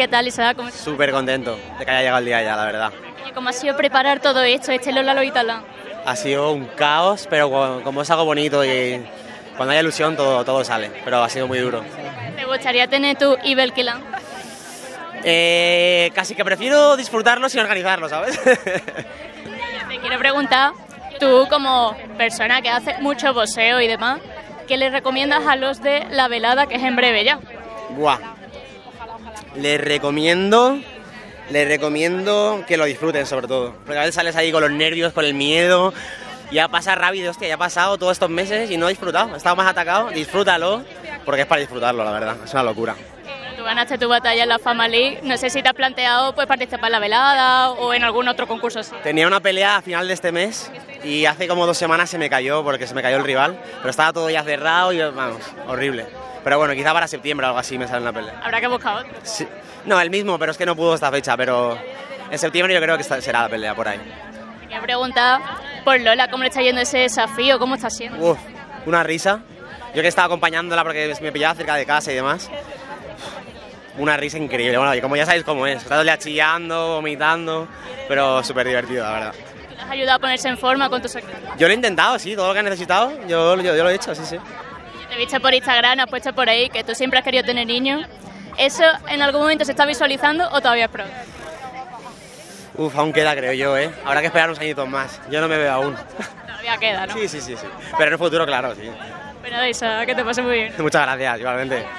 ¿Qué tal, Isa? Súper contento de que haya llegado el día ya, la verdad. ¿Y cómo ha sido preparar todo esto, este Lola Loitala? Ha sido un caos, pero como es algo bonito y cuando hay ilusión todo sale, pero ha sido muy duro. ¿Te gustaría tener tu Ibelkilan? Casi que prefiero disfrutarlo sin organizarlo, ¿sabes? Te quiero preguntar, tú como persona que hace mucho boxeo y demás, ¿qué le recomiendas a los de la velada, que es en breve ya? Buah. Les recomiendo que lo disfruten sobre todo, porque a veces sales ahí con los nervios, con el miedo, ya pasa rápido, hostia, ya ha pasado todos estos meses y no he disfrutado, he estado más atacado, disfrútalo, porque es para disfrutarlo, la verdad, es una locura. Tú ganaste tu batalla en la Fama League, no sé si te has planteado pues participar en la velada o en algún otro concurso así. Tenía una pelea a final de este mes y hace como 2 semanas se me cayó porque se me cayó el rival, pero estaba todo ya cerrado y vamos, horrible. Pero bueno, quizá para septiembre o algo así me sale una pelea. Habrá que buscar otro. Sí. No, el mismo, pero es que no pudo esta fecha, pero en septiembre yo creo que será la pelea por ahí. Te quiero preguntar por Lola, ¿cómo le está yendo ese desafío? ¿Cómo está siendo? Uf, una risa. Yo que estaba acompañándola porque me pillaba cerca de casa y demás. Una risa increíble. Bueno, y como ya sabéis cómo es, está todo el día chillando, vomitando, pero súper divertido, la verdad. ¿Te has ayudado a ponerse en forma con tu secreto? Yo lo he intentado, sí, todo lo que he necesitado, yo lo he hecho, sí, sí. Te he visto por Instagram, has puesto por ahí que tú siempre has querido tener niños. ¿Eso en algún momento se está visualizando o todavía es pronto? Uf, aún queda, creo yo, ¿eh? Habrá que esperar unos añitos más. Yo no me veo aún. Todavía queda, ¿no? Sí. Pero en el futuro, claro, sí. Bueno, Isa, que te pase muy bien. Muchas gracias, igualmente.